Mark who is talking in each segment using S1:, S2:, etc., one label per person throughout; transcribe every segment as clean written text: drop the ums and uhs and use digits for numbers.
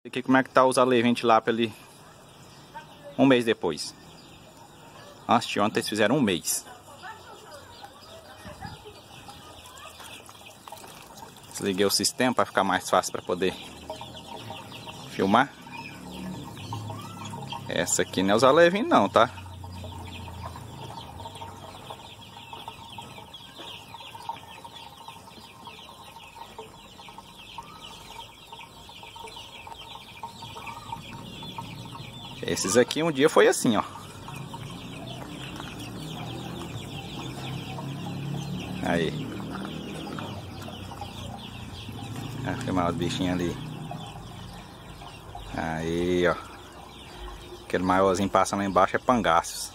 S1: Aqui como é que tá os alevinhos de lápis ali um mês depois. Antes de ontem eles fizeram um mês. Desliguei o sistema para ficar mais fácil para poder filmar. Essa aqui não é os alevinhos não, tá? Esses aqui um dia foi assim, ó. Aí. Vou filmar os bichinhos ali. Aí, ó. Aquele maiorzinho passando lá embaixo é pangaços.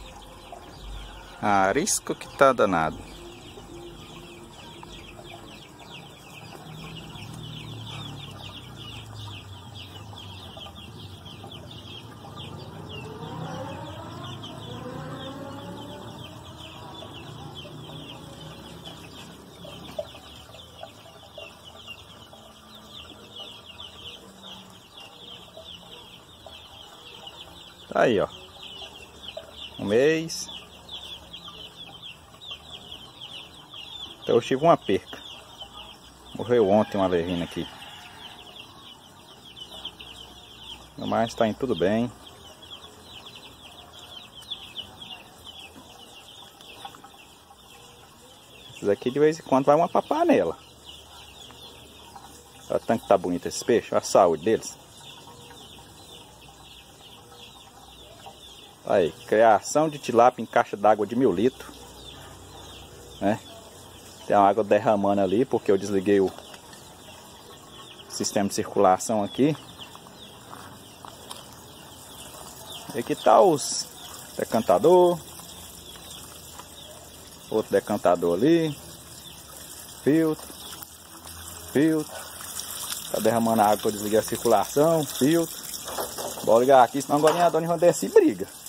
S1: Arisco que tá danado. Tá aí, ó. Um mês. Então eu tive uma perca. Morreu ontem uma alevina aqui. Mas tá indo tudo bem. Esses aqui de vez em quando vai uma pra panela. Olha o tanto que tá bonito esse peixe. Olha a saúde deles. Aí, criação de tilápia em caixa d'água de 1000 litros, né? Tem a água derramando ali porque eu desliguei o sistema de circulação aqui. E aqui tá os decantador, outro decantador ali, filtro, tá derramando a água que eu desliguei a circulação, filtro. Bora ligar aqui, senão agora a dona Ivandeci briga.